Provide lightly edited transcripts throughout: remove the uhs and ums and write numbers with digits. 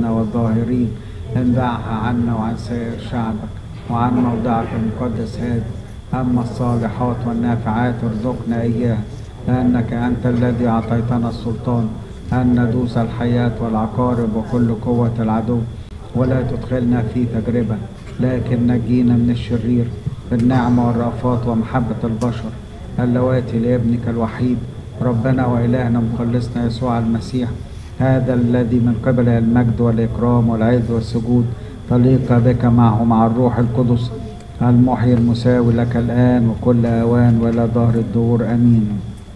الشاهدين والظاهرين انبعها عنا وعن سائر شعبك وعن موضعك المقدس هذا. أما الصالحات والنافعات ارزقنا إياها، لأنك أنت الذي أعطيتنا السلطان أن ندوس الحياة والعقارب وكل قوة العدو، ولا تدخلنا في تجربة لكن نجينا من الشرير بالنعمة والرأفات ومحبة البشر اللواتي لابنك الوحيد ربنا وإلهنا مخلصنا يسوع المسيح، هذا الذي من قبل المجد والإكرام والعز والسجود تليق بك معه مع الروح القدس المحيي المساوي لك الآن وكل أوان وإلى دهر الدور. آمين.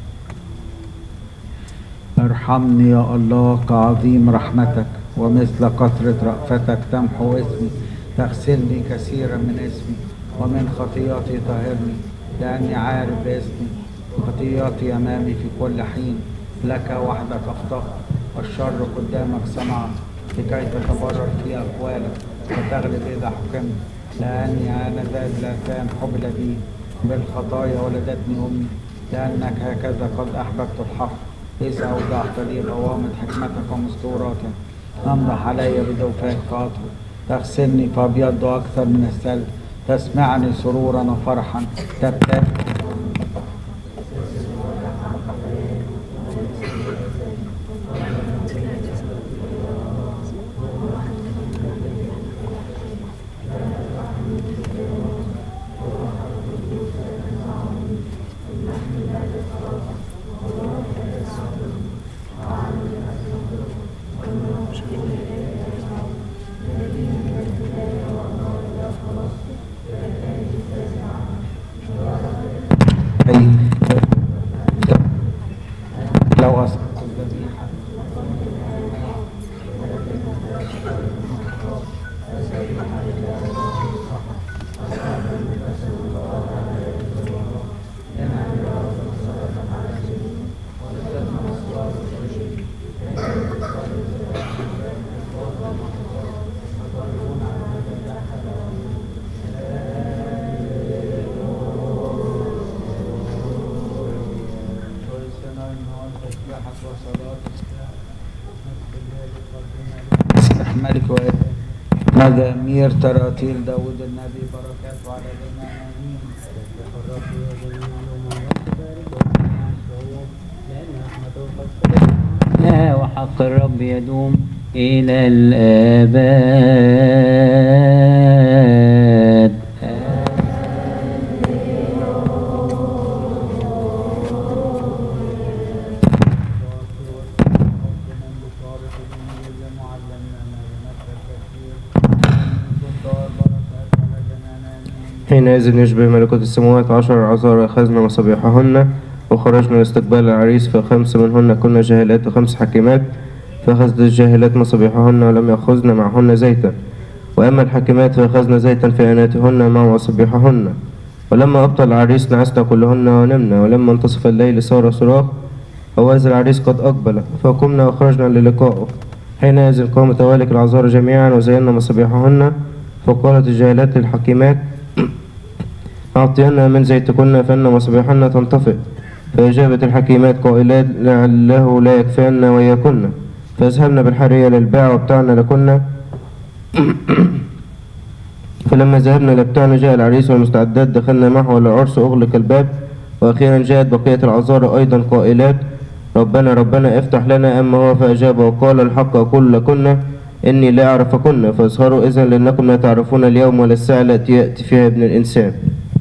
ارحمني يا الله كعظيم رحمتك، ومثل كثرة رأفتك تمحو اسمي، تغسلني كثيرا من اسمي، ومن خطيئتي طهرني، لأني عارف باسمي خطيئتي أمامي في كل حين. لك وحدك أخطأت والشر قدامك صنعت، لكي تتبرر في أقوالك وتغلب إذا حكمت. لأني أنا ذا اللسان حبل بي، بالخطايا ولدتني أمي، لأنك هكذا قد أحببت الحق، إذ أوضعت لي غوامض حكمتك ومستوراتك. أمضح علي بدوفاك فأطهر، تغسلني فأبيض أكثر من الثلج، تسمعني سرورا وفرحا، تبتهج لو أصبت الذبيحة ملك مزامير تراتيل داود النبي بركاته على جميع لا وحق الرب يدوم إلى الآباد. حينئذ يشبه ملكوت السماوات 10 عذارى أخذنا مصابيحهن وخرجنا لاستقبال العريس، فخمس منهن كنا جاهلات وخمس حكيمات، فأخذت الجاهلات مصابيحهن ولم يأخذن معهن زيتا، وأما الحكيمات فأخذن زيتا في آناتهن مع مصابيحهن. ولما أبطل العريس نعسنا كلهن ونمنا، ولما انتصف الليل صار صراخ وهذا العريس قد أقبل، فقمنا وخرجنا للقائه. حينئذ قام توالك العذارى جميعا وزينا مصابيحهن، فقالت الجاهلات للحكيمات أعطينا من زيتكن فإن مصابيحنا تنطفئ. فأجابت الحكيمات قائلات لعله لا يكفينا وإياكن، فذهبنا بالحرية للباع وابتعنا لكن. فلما ذهبنا لابتعنا جاء العريس والمستعدات، دخلنا معه إلى العرس أغلق الباب. وأخيرا جاءت بقية العذارى أيضا قائلات ربنا ربنا افتح لنا. أما هو فأجاب وقال الحق أقول لكن إني لا أعرفكن، فاظهروا إذن لأنكم لا تعرفون اليوم ولا الساعة التي يأتي فيها ابن الإنسان.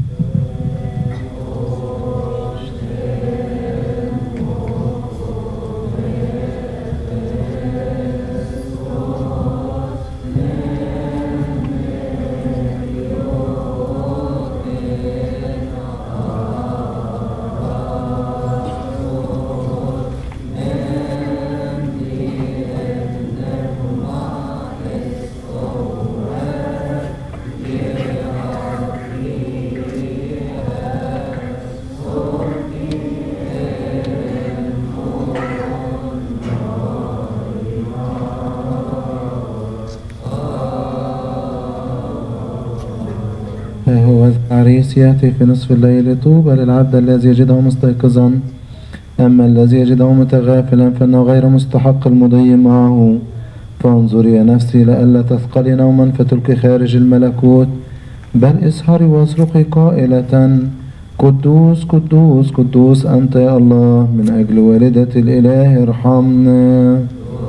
هو العريس يأتي في نصف الليل، طوبى للعبد الذي يجده مستيقظا، أما الذي يجده متغافلا فإنه غير مستحق المضي معه. فانظري يا نفسي لئلا تثقلي نوما فتلقي خارج الملكوت، بل اسهري واصرخي قائلة: قدوس قدوس قدوس أنت يا الله، من أجل والدة الإله ارحمنا.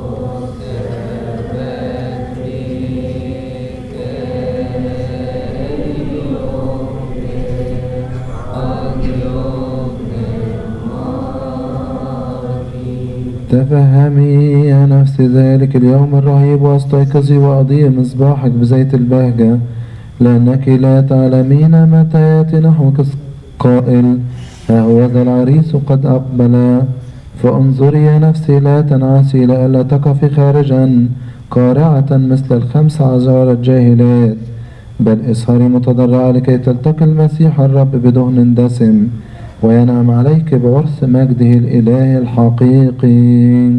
تفهمي يا نفسي ذلك اليوم الرهيب واستيقظي وأضيء مصباحك بزيت البهجة، لأنك لا تعلمين متى يأتي نحوك قائل: ها هو ذا العريس قد أقبل. فانظري يا نفسي لا تنعسي لئلا تقفي خارجا قارعة مثل ال15 الجاهلات، بل اسهري متضرعة لكي تلتقي المسيح الرب بدهن دسم وينعم عليك بعرس مجده الإله الحقيقي.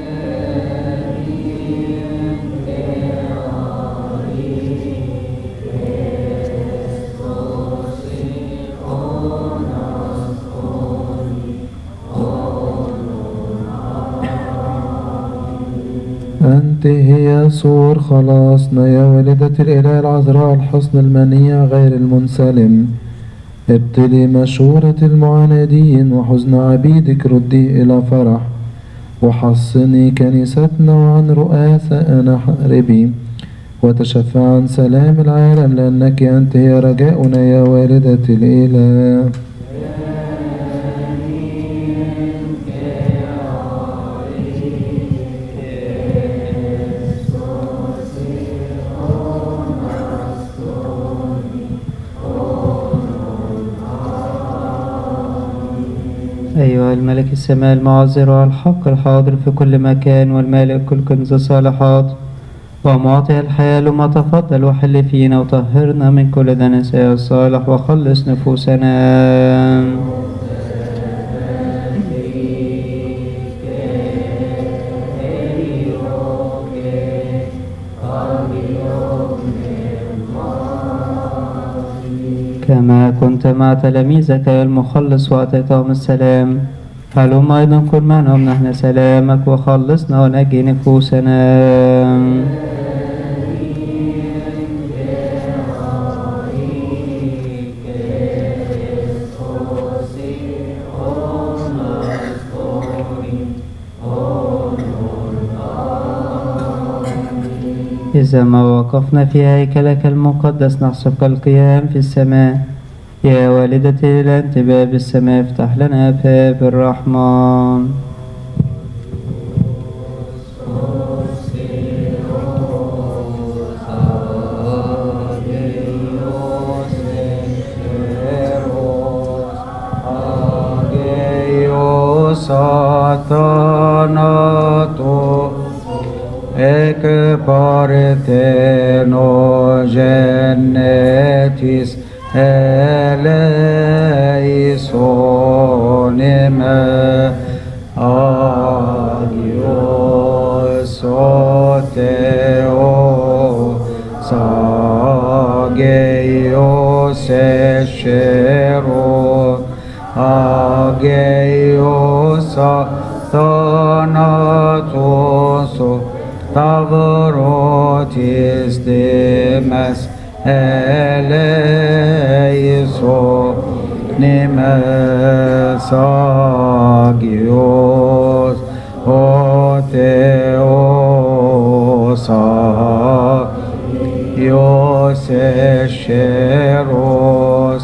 أنت هي سور خلاصنا يا والدة الإله العذراء، الحصن المنيع غير المنسلم. ابطلي مشورة المعاندين وحزن عبيدك ردي إلى فرح، وحصني كنيستنا وعن رؤساءنا حاربي، وتشفع عن سلام العالم، لأنك أنت هي رجاؤنا يا والدة الإله. أيها الملك السماء المعذر والحق الحاضر في كل مكان، والمالك كل كنز الصالحات، ومعطي الحياة لما تفضل وحل فينا وطهرنا من كل دنس يا الصالح وخلص نفوسنا. كما كنت مع تلاميذك يا المخلص وأعطيتهم السلام، هلم أيضا كن معهم نحن سلامك وخلصنا ونجي نفوسنا. إذا ما وقفنا في هيكلك المقدس نحسبك القيام في السماء، يا والدتي لا أنت باب السماء، افتح لنا باب الرحمن. Ecce partheno genetis eleison me agios oteo sageios eschero ageios thanatos Tavrotis demas eleiso nimes agios oteos agios escheros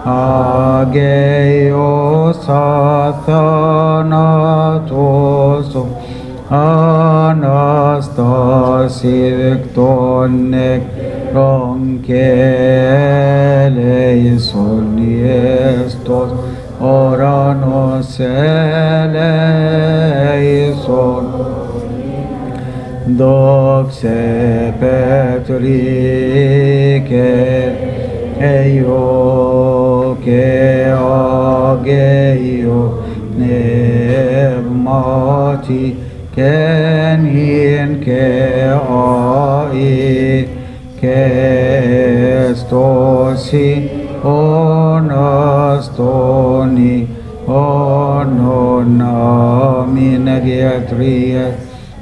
ageios athanatos Anastasirctonic ronqueleison estos oranos eleison doxe Petrique eio que ageio pneumati Kenien ke ai ke stosi onastoni onami nagiatria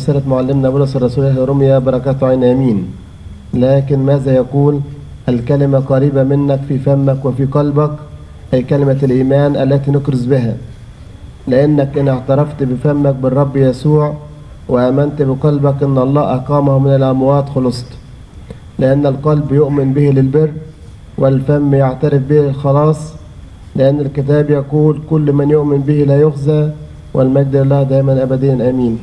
رسالة معلمنا بولس الرسول إلى روميا بركاته عين يمين. لكن ماذا يقول؟ الكلمة قريبة منك في فمك وفي قلبك، أي كلمة الإيمان التي نكرز بها. لأنك إن اعترفت بفمك بالرب يسوع وآمنت بقلبك إن الله أقامه من الأموات خلصت. لأن القلب يؤمن به للبر والفم يعترف به للخلاص، لأن الكتاب يقول كل من يؤمن به لا يخزى، والمجد لله دائما أبديا آمين.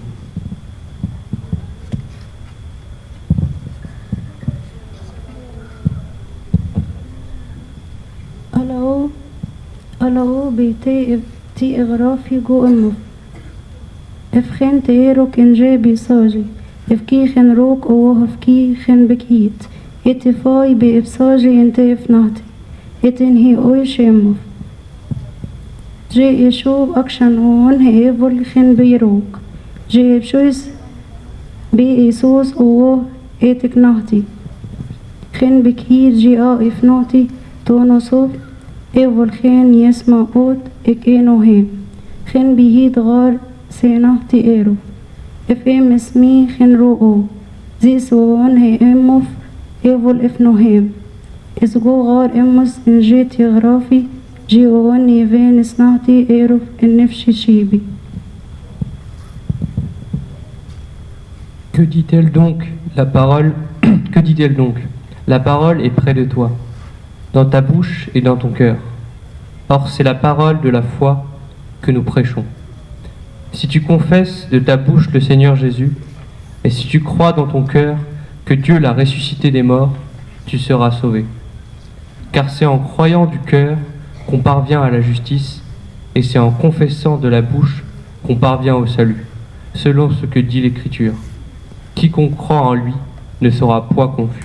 Allo ti igrafi go emmo. Efgen te erok in jebi saji. Efkiegen rook o efkiegen bekiet. Etifai be efsaji in te efnati. Etin hi oi shemmo. Je yeshub akshan on he evol gen beirok. Je ebshois be esos o etiknati. Gen bekiet je a efnati tonosof. evol gen yesma ot ik enohem. Gen bihid gar senahti ero. Efem esmi gen ro'o. Zis on he emof evol efnohem. Isgo gar emos in jet yagrafi. جي on يفين سنعتي ايروف النفش شيبي. Que dit-elle donc, la parole? Que dit-elle donc? La parole est près de toi, dans ta bouche et dans ton cœur. Or, c'est la parole de la foi que nous prêchons. Si tu confesses de ta bouche le Seigneur Jésus, et si tu crois dans ton cœur que Dieu l'a ressuscité des morts, tu seras sauvé. Car c'est en croyant du cœur qu'on parvient à la justice, et c'est en confessant de la bouche qu'on parvient au salut, selon ce que dit l'Écriture. Quiconque croit en lui ne sera point confus.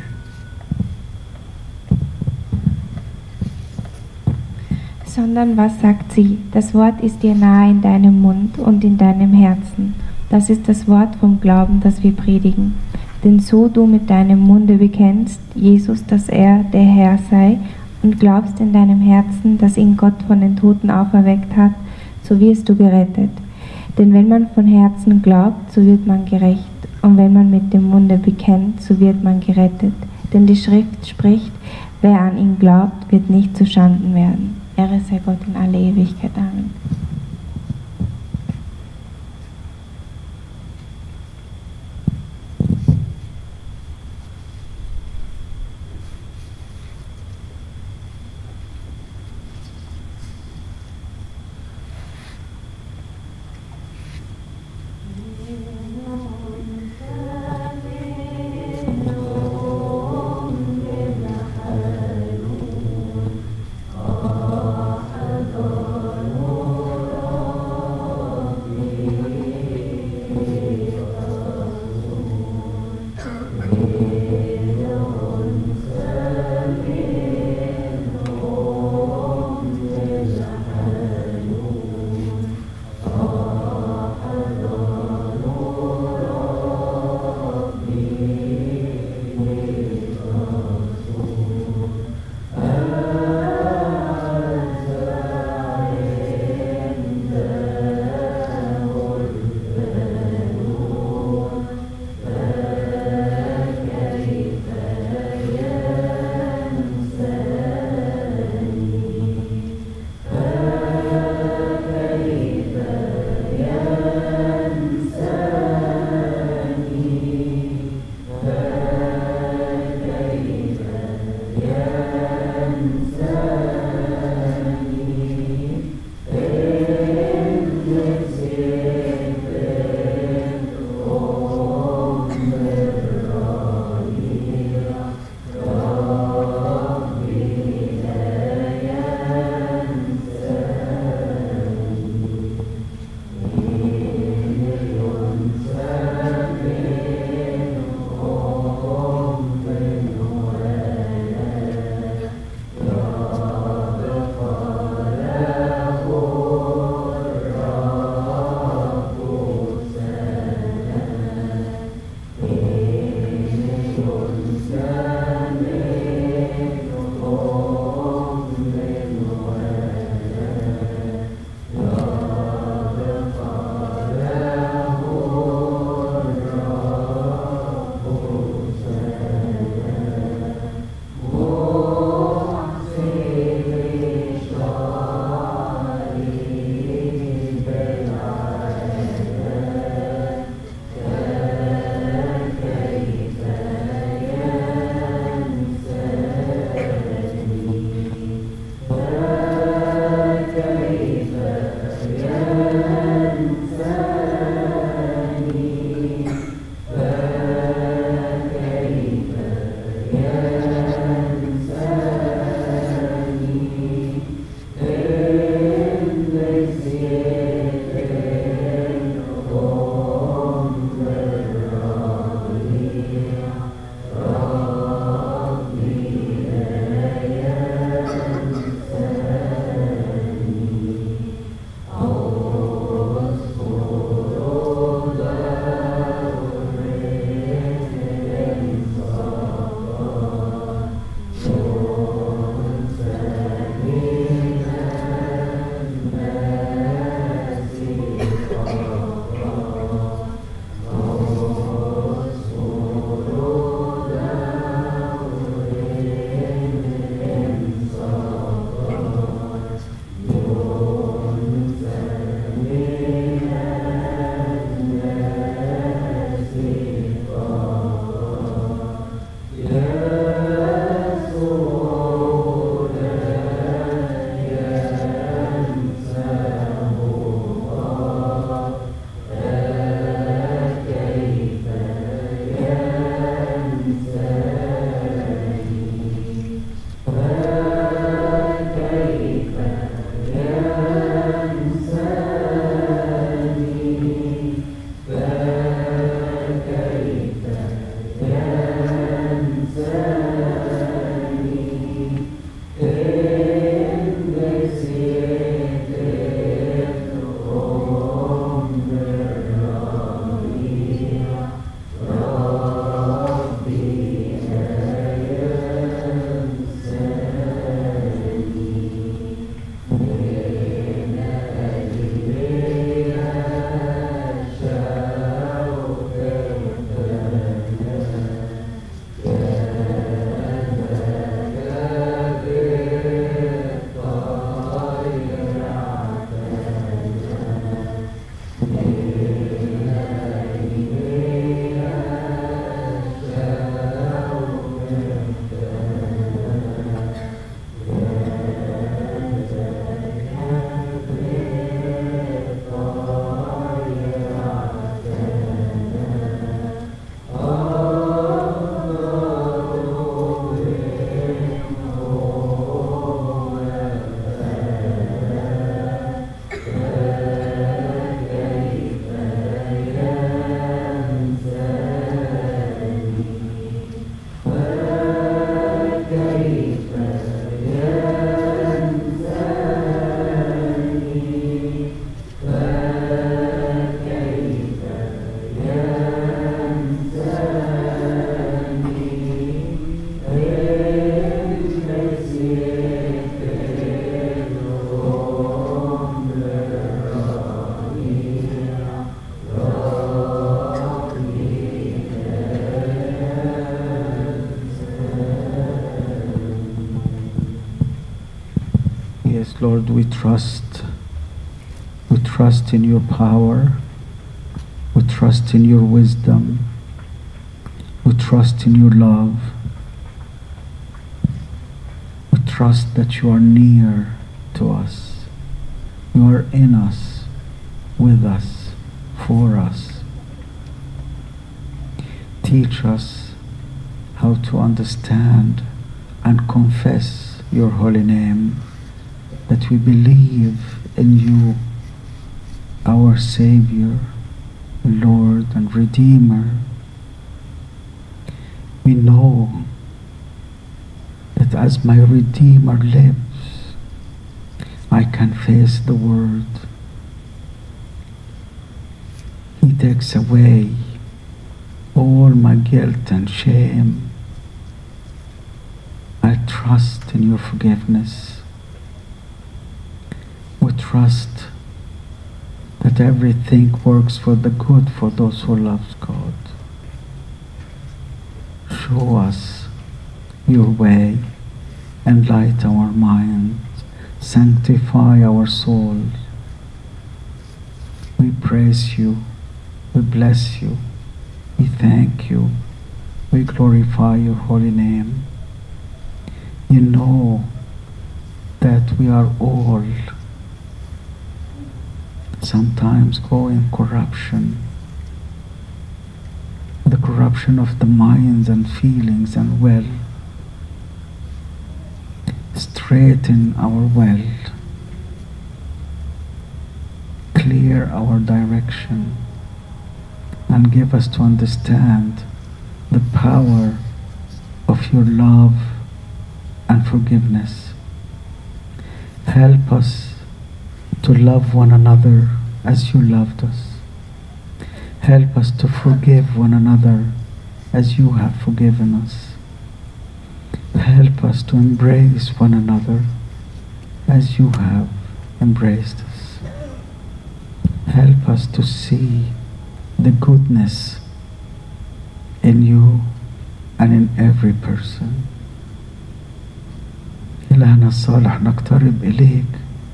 Sondern was sagt sie? Das Wort ist dir nahe in deinem Mund und in deinem Herzen. Das ist das Wort vom Glauben, das wir predigen. Denn so du mit deinem Munde bekennst, Jesus, dass er der Herr sei, und glaubst in deinem Herzen, dass ihn Gott von den Toten auferweckt hat, so wirst du gerettet. Denn wenn man von Herzen glaubt, so wird man gerecht. Und wenn man mit dem Munde bekennt, so wird man gerettet. Denn die Schrift spricht, wer an ihn glaubt, wird nicht zuschanden werden. Ehre sei Gott in alle Ewigkeit. Amen. Yes, Lord, we trust. We trust in your power. We trust in your wisdom. We trust in your love. We trust that you are near to us. You are in us, with us, for us. Teach us how to understand and confess your holy name, that we believe in you, our Savior, Lord and Redeemer. We know that as my Redeemer lives, I can face the world. He takes away all my guilt and shame. I trust in your forgiveness. We trust that everything works for the good for those who love God. Show us your way, enlighten our minds, sanctify our souls. We praise you, we bless you, we thank you, we glorify your holy name. You know that we are all sometimes go in corruption, the corruption of the minds and feelings and will. Straighten our will, clear our direction, and give us to understand the power of your love and forgiveness. Help us to love one another as you loved us. Help us to forgive one another as you have forgiven us. Help us to embrace one another as you have embraced us. Help us to see the goodness in you and in every person. إلهنا الصالح نقترب إليك،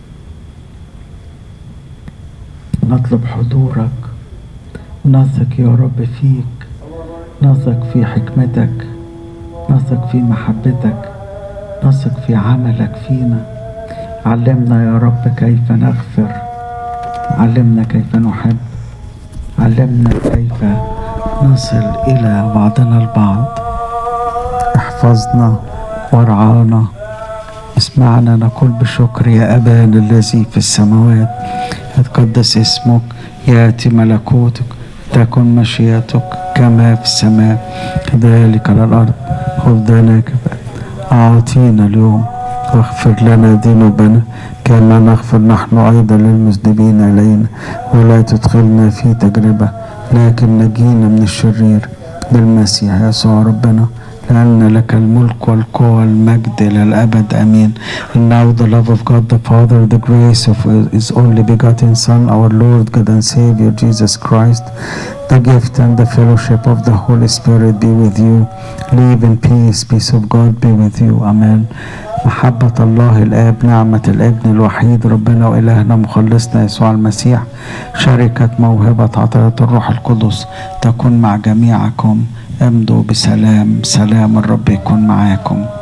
نطلب حضورك، نثق يا رب فيك، نثق في حكمتك، نثق في محبتك، نثق في عملك فينا. علمنا يا رب كيف نغفر، علمنا كيف نحب، علمنا كيف نصل إلى بعضنا البعض. احفظنا وارعانا، اسمعنا نقول بشكر يا أبانا الذي في السماوات، يتقدس اسمك، يأتي ملكوتك، تكن مشيئتك كما في السماء كذلك على الأرض. خبزنا كفاف أعطينا اليوم، واغفر لنا ذنوبنا كما نغفر نحن أيضا للمذنبين إلينا، ولا تدخلنا في تجربة لكن نجينا من الشرير بالمسيح يسوع ربنا، لأن لك الملك والقوة والمجد إلى الأبد آمين. And now the love of God the Father, the grace of His only begotten Son, our Lord God and Savior Jesus Christ, the gift and the fellowship of the Holy Spirit be with you. Live in peace, peace of God be with you. Amen. محبة الله الآب، نعمة الابن الوحيد ربنا وإلهنا مخلصنا يسوع المسيح، شركة موهبة عطية الروح القدس تكون مع جميعكم. امضوا بسلام، سلام الرب يكون معاكم.